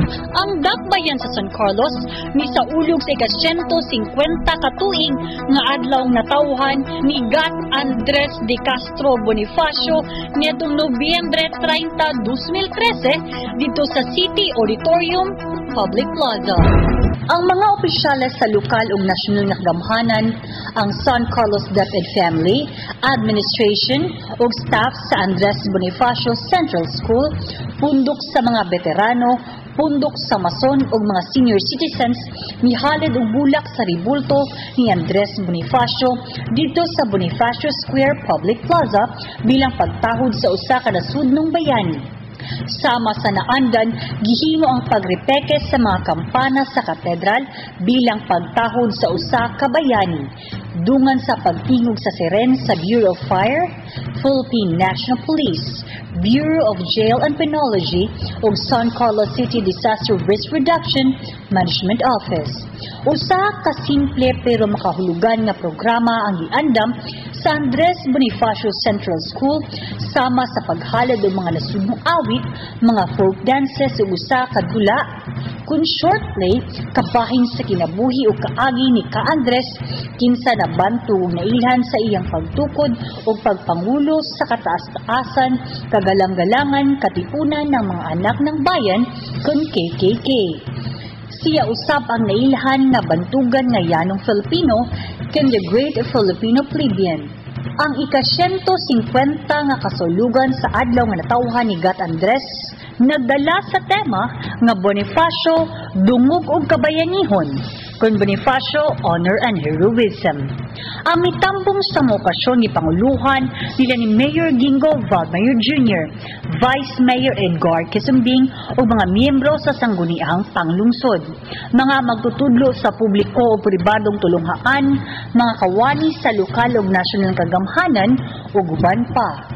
Ang dakbayan sa San Carlos misaulog sa ika-150 ka tuig nga adlaw'ng natawahan ni Gat Andres Bonifacio niadtong Nobyembre 30, 2013 dito sa City Auditorium, Public Plaza. Ang mga opisyales sa lokal ug nasyonal nga kagamhanan, ang San Carlos DepEd Family, Administration ug staff sa Andres Bonifacio Central School, pundok sa mga veterano, pundok sa mason ug mga senior citizens mihalid og bulak sa ribulto ni Andres Bonifacio dito sa Bonifacio Square Public Plaza bilang pagtahod sa usa ka nasudnong bayani. Sama sa naandan, gihimo ang pagrepeke sa mga kampana sa katedral bilang pagtahod sa usa ka bayani. Dungan sa pagtingog sa siren sa Bureau of Fire, Philippine National Police, Bureau of Jail and Penology ug San Carlos City Disaster Risk Reduction Management Office. Usa ka simple pero makahulugan nga programa ang giandam sa Andres Bonifacio Central School sama sa paghalad og mga nasudnong awit, mga folk dances ug usa ka dula kun short play kabahin sa kinabuhi o kaagi ni Ka Andres kinsa nabantu ug nailhan sa iyang pagtukod o pagpangulo sa kataas-taasan, kagalang-galangan, katipunan ng mga anak ng bayan kun KKK. Siya usab ang nailhan nga bantugan nga yanong Filipino ken the Great Filipino Plebeian. Ang ika-150 nga kasulugan sa adlaw nga natawahan ni Gat Andres nagdala sa tema nga Bonifacio dungog og kabayanihon kun Bonifacio honor and heroism. Ang mitambong sa okasyon ni Panguluhan nila ni Mayor Gingo Valdmayor Jr., Vice Mayor Edgar Quisumbing o mga miyembro sa sangguniang panglungsod, mga magtutudlo sa publiko o pribadong tulunghaan, mga kawani sa lokal o nasyonal kagamhanan o guban pa.